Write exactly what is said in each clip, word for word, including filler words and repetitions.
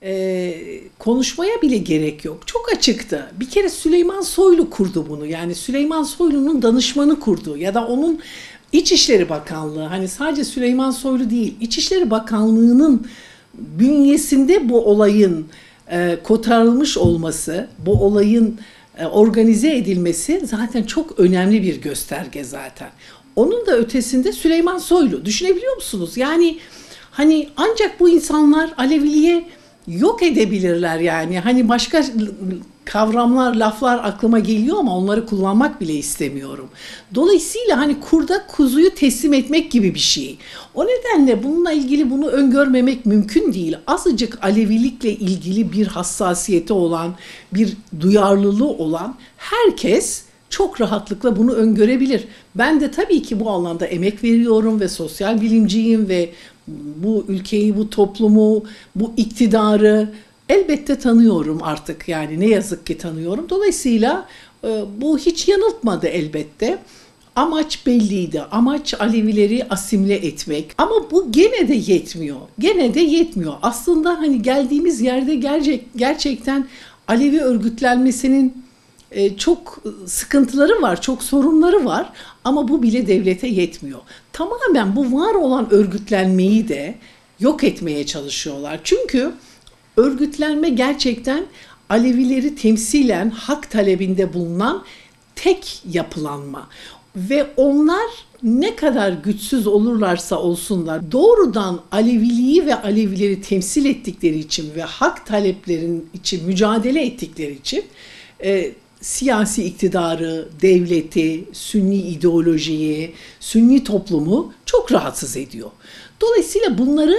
e, konuşmaya bile gerek yok. Çok açıktı. Bir kere Süleyman Soylu kurdu bunu. Yani Süleyman Soylu'nun danışmanı kurdu ya da onun İçişleri Bakanlığı, hani sadece Süleyman Soylu değil, İçişleri Bakanlığı'nın bünyesinde bu olayın e, kotarılmış olması, bu olayın e, organize edilmesi zaten çok önemli bir gösterge zaten. Onun da ötesinde Süleyman Soylu. Düşünebiliyor musunuz? Yani hani ancak bu insanlar Aleviliğe yok edebilirler yani. Hani başka kavramlar, laflar aklıma geliyor ama onları kullanmak bile istemiyorum. Dolayısıyla hani kurda kuzuyu teslim etmek gibi bir şey. O nedenle bununla ilgili bunu öngörmemek mümkün değil. Azıcık Alevilikle ilgili bir hassasiyeti olan, bir duyarlılığı olan herkes çok rahatlıkla bunu öngörebilir. Ben de tabii ki bu alanda emek veriyorum ve sosyal bilimciyim ve bu ülkeyi, bu toplumu, bu iktidarı elbette tanıyorum artık, yani ne yazık ki tanıyorum. Dolayısıyla e, bu hiç yanıltmadı elbette. Amaç belliydi. Amaç Alevileri asimile etmek. Ama bu gene de yetmiyor. Gene de yetmiyor. Aslında hani geldiğimiz yerde gerçek, gerçekten Alevi örgütlenmesinin e, çok sıkıntıları var, çok sorunları var. Ama bu bile devlete yetmiyor. Tamamen bu var olan örgütlenmeyi de yok etmeye çalışıyorlar. Çünkü örgütlenme gerçekten Alevileri temsilen hak talebinde bulunan tek yapılanma. Ve onlar ne kadar güçsüz olurlarsa olsunlar doğrudan Aleviliği ve Alevileri temsil ettikleri için ve hak taleplerin için mücadele ettikleri için e, siyasi iktidarı, devleti, Sünni ideolojiyi, Sünni toplumu çok rahatsız ediyor. Dolayısıyla bunları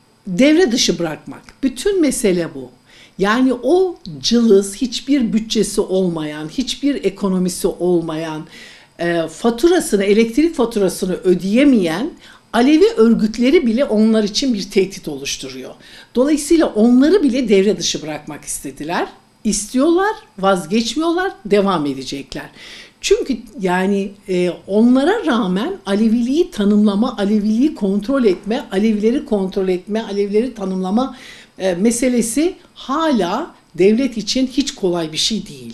devre dışı bırakmak. Bütün mesele bu. Yani o cılız, hiçbir bütçesi olmayan, hiçbir ekonomisi olmayan, e, faturasını, elektrik faturasını ödeyemeyen Alevi örgütleri bile onlar için bir tehdit oluşturuyor. Dolayısıyla onları bile devre dışı bırakmak istediler. İstiyorlar, vazgeçmiyorlar, devam edecekler. Çünkü yani e, onlara rağmen Aleviliği tanımlama, Aleviliği kontrol etme, Alevileri kontrol etme, Alevileri tanımlama e, meselesi hala devlet için hiç kolay bir şey değil.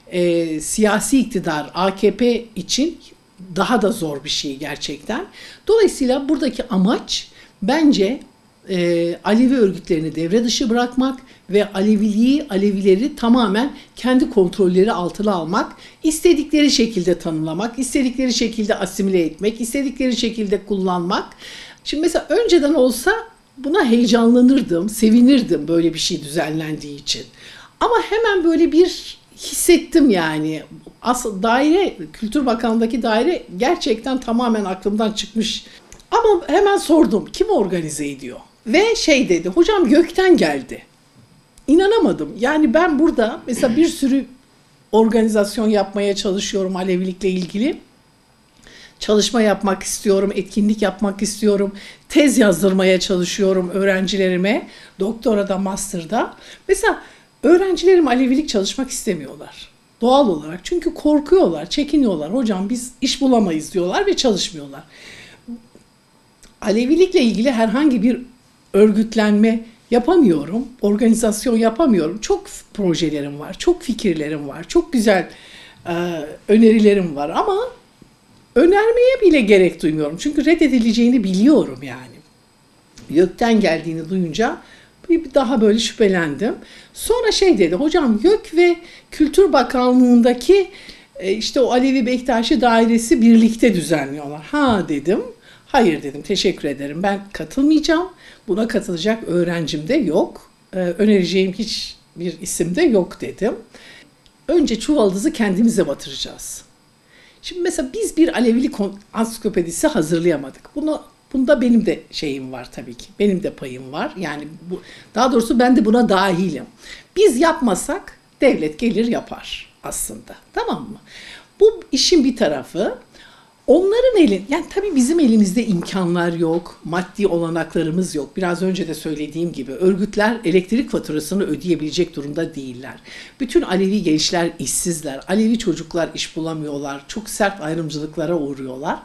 E, siyasi iktidar A K P için daha da zor bir şey gerçekten. Dolayısıyla buradaki amaç bence e, Alevi örgütlerini devre dışı bırakmak ve Aleviliği, Alevileri tamamen kendi kontrolleri altına almak, istedikleri şekilde tanımlamak, istedikleri şekilde asimile etmek, istedikleri şekilde kullanmak. Şimdi mesela önceden olsa buna heyecanlanırdım, sevinirdim böyle bir şey düzenlendiği için. Ama hemen böyle bir hissettim yani. Asıl daire, Kültür Bakanlığı'ndaki daire gerçekten tamamen aklımdan çıkmış. Ama hemen sordum, kim organize ediyor? Ve şey dedi, hocam gökten geldi. İnanamadım. Yani ben burada mesela bir sürü organizasyon yapmaya çalışıyorum Alevilikle ilgili. Çalışma yapmak istiyorum, etkinlik yapmak istiyorum. Tez yazdırmaya çalışıyorum öğrencilerime. Doktorada, master'da. Mesela öğrencilerim Alevilik çalışmak istemiyorlar. Doğal olarak. Çünkü korkuyorlar, çekiniyorlar. Hocam biz iş bulamayız diyorlar ve çalışmıyorlar. Alevilikle ilgili herhangi bir örgütlenme yapamıyorum, organizasyon yapamıyorum. Çok projelerim var, çok fikirlerim var, çok güzel e, önerilerim var ama önermeye bile gerek duymuyorum. Çünkü reddedileceğini biliyorum yani. YÖK'ten geldiğini duyunca bir daha böyle şüphelendim. Sonra şey dedi, hocam YÖK ve Kültür Bakanlığı'ndaki e, işte o Alevi Bektaşi dairesi birlikte düzenliyorlar. Ha dedim, hayır dedim, teşekkür ederim, ben katılmayacağım. Buna katılacak öğrencim de yok. Ee, önereceğim hiçbir isim de yok dedim. Önce çuvaldızı kendimize batıracağız. Şimdi mesela biz bir Alevilik ansiklopedisi hazırlayamadık. Bunu, bunda benim de şeyim var tabii ki. Benim de payım var. Yani bu, daha doğrusu ben de buna dahilim. Biz yapmasak devlet gelir yapar aslında. Tamam mı? Bu işin bir tarafı. Onların elin, yani tabii bizim elimizde imkanlar yok, maddi olanaklarımız yok. Biraz önce de söylediğim gibi örgütler elektrik faturasını ödeyebilecek durumda değiller. Bütün Alevi gençler işsizler, Alevi çocuklar iş bulamıyorlar, çok sert ayrımcılıklara uğruyorlar.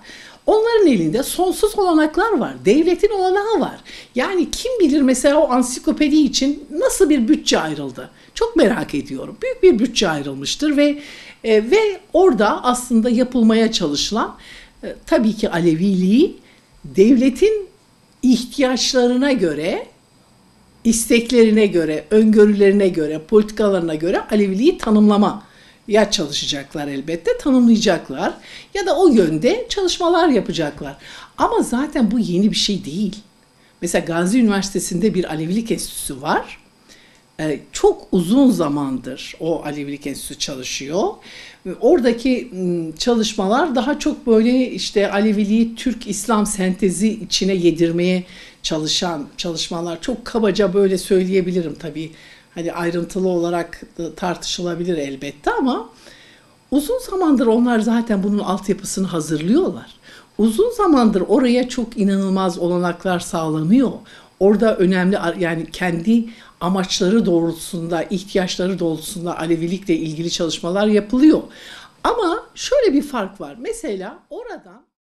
Onların elinde sonsuz olanaklar var. Devletin olanağı var. Yani kim bilir mesela o ansiklopedi için nasıl bir bütçe ayrıldı? Çok merak ediyorum. Büyük bir bütçe ayrılmıştır ve e, ve orada aslında yapılmaya çalışılan e, tabii ki Aleviliği devletin ihtiyaçlarına göre, isteklerine göre, öngörülerine göre, politikalarına göre Aleviliği tanımlamaya çalışacaklar elbette, tanımlayacaklar ya da o yönde çalışmalar yapacaklar. Ama zaten bu yeni bir şey değil. Mesela Gazi Üniversitesi'nde bir Alevilik Enstitüsü var. Ee, çok uzun zamandır o Alevilik Enstitüsü çalışıyor. Oradaki çalışmalar daha çok böyle işte Aleviliği Türk-İslam sentezi içine yedirmeye çalışan çalışmalar. Çok kabaca böyle söyleyebilirim tabii. Hani ayrıntılı olarak tartışılabilir elbette ama uzun zamandır onlar zaten bunun altyapısını hazırlıyorlar. Uzun zamandır oraya çok inanılmaz olanaklar sağlanıyor. Orada önemli yani kendi amaçları doğrultusunda, ihtiyaçları doğrultusunda Alevilikle ilgili çalışmalar yapılıyor. Ama şöyle bir fark var. Mesela oradan